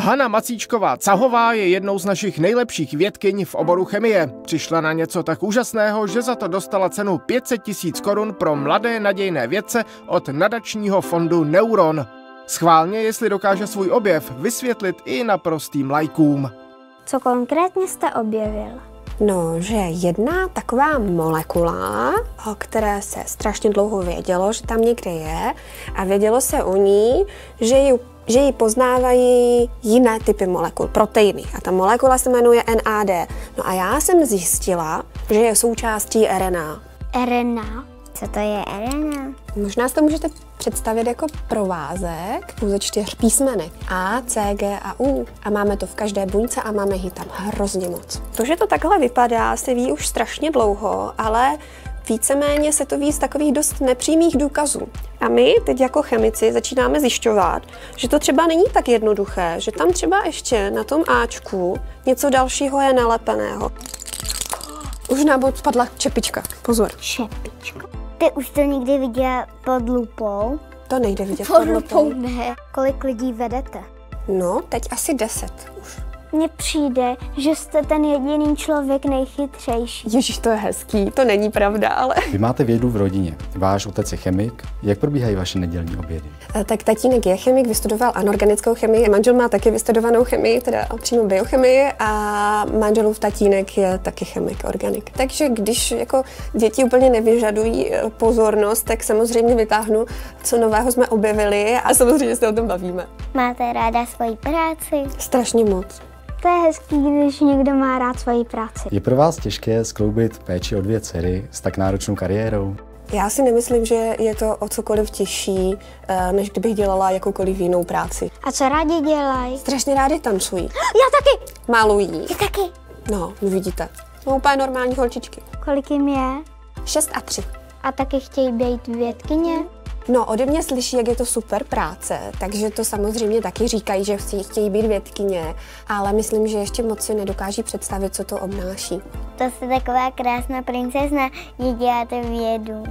Hana Macíčková-Cahová je jednou z našich nejlepších vědkyň v oboru chemie. Přišla na něco tak úžasného, že za to dostala cenu 500 000 korun pro mladé nadějné vědce od nadačního fondu Neuron. Schválně, jestli dokáže svůj objev vysvětlit i naprostým laikům. Co konkrétně jste objevil? No, že jedna taková molekula, o které se strašně dlouho vědělo, že tam někde je, a vědělo se o ní, že ji poznávají jiné typy molekul, proteiny. A ta molekula se jmenuje NAD. No a já jsem zjistila, že je součástí RNA. RNA? Co to je RNA? Možná si to můžete představit jako provázek ze 4 písmeny. A, C, G a U. A máme to v každé buňce a máme ji tam hrozně moc. To, že to takhle vypadá, se ví už strašně dlouho, ale víceméně se to ví z takových dost nepřímých důkazů. A my teď jako chemici začínáme zjišťovat, že to třeba není tak jednoduché, že tam třeba ještě na tom Ačku něco dalšího je nalepeného. Už nám spadla čepička. Pozor. Čepička. Ty už to někdy viděla pod lupou? To nejde vidět pod lupou. Ne. Kolik lidí vedete? No, teď asi 10 už. Mně přijde, že jste ten jediný člověk nejchytřejší. Ježiš, to je hezký, to není pravda, ale... Vy máte vědu v rodině. Váš otec je chemik. Jak probíhají vaše nedělní obědy? Tak tatínek je chemik, vystudoval anorganickou chemii. Manžel má taky vystudovanou chemii, teda přímo biochemii, a manželův tatínek je taky chemik, organik. Takže když jako děti úplně nevyžadují pozornost, tak samozřejmě vytáhnu, co nového jsme objevili, a samozřejmě se o tom bavíme. Máte ráda svoji práci? Strašně moc. To je hezký, když někdo má rád svoji práci. Je pro vás těžké skloubit péči o 2 dcery s tak náročnou kariérou? Já si nemyslím, že je to o cokoliv těžší, než kdybych dělala jakoukoliv jinou práci. A co rádi dělají? Strašně rádi tancují. Já taky! Malují. Já taky! No, vidíte. No, úplně normální holčičky. Kolik jim je? 6 a 3. A taky chtějí být vědkyně? No, ode mě slyší, jak je to super práce, takže to samozřejmě taky říkají, že chtějí být vědkyně, ale myslím, že ještě moc si nedokáží představit, co to obnáší. To jste taková krásná princezna, že děláte vědu.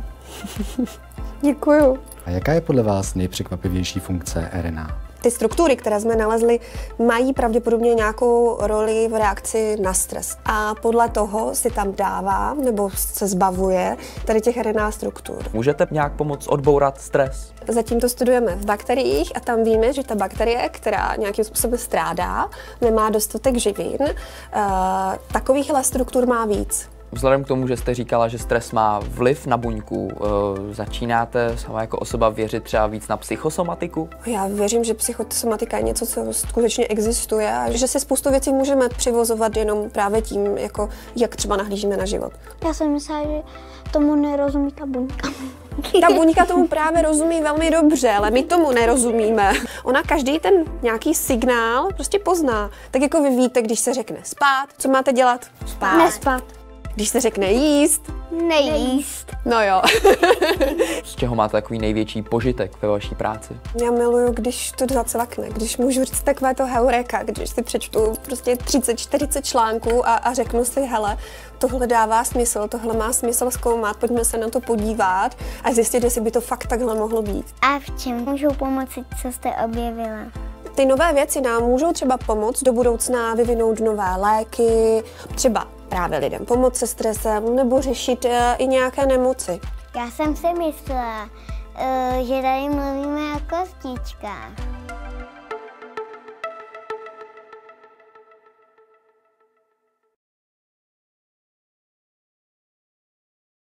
Děkuju. A jaká je podle vás nejpřekvapivější funkce RNA? Ty struktury, které jsme nalezli, mají pravděpodobně nějakou roli v reakci na stres. A podle toho si tam dává nebo se zbavuje tady těch RNA struktur. Můžete nějak pomoct odbourat stres? Zatím to studujeme v bakteriích a tam víme, že ta bakterie, která nějakým způsobem strádá, nemá dostatek živin, takovýchhle struktur má víc. Vzhledem k tomu, že jste říkala, že stres má vliv na buňku, začínáte sama jako osoba věřit třeba víc na psychosomatiku? Já věřím, že psychosomatika je něco, co skutečně existuje a že si spoustu věcí můžeme přivozovat jenom právě tím, jako jak třeba nahlížíme na život. Já jsem myslela, že tomu nerozumí ta buňka. Ta buňka tomu právě rozumí velmi dobře, ale my tomu nerozumíme. Ona každý ten nějaký signál prostě pozná. Tak jako vy víte, když se řekne spát, co máte dělat? Spát. Nespat. Když se řekne jíst? Nejíst. No jo. Z čeho máte takový největší požitek ve vaší práci? Já miluju, když to zacvakne, když můžu říct takové to heureka, když si přečtu prostě 30-40 článků a řeknu si, hele, tohle dává smysl, tohle má smysl zkoumat, pojďme se na to podívat a zjistit, jestli by to fakt takhle mohlo být. A v čem můžou pomoci, co jste objevila? Ty nové věci nám můžou třeba pomoct do budoucna vyvinout nové léky, třeba právě lidem pomoct se stresem nebo řešit i nějaké nemoci. Já jsem si myslela, že tady mluvíme o kostičkách.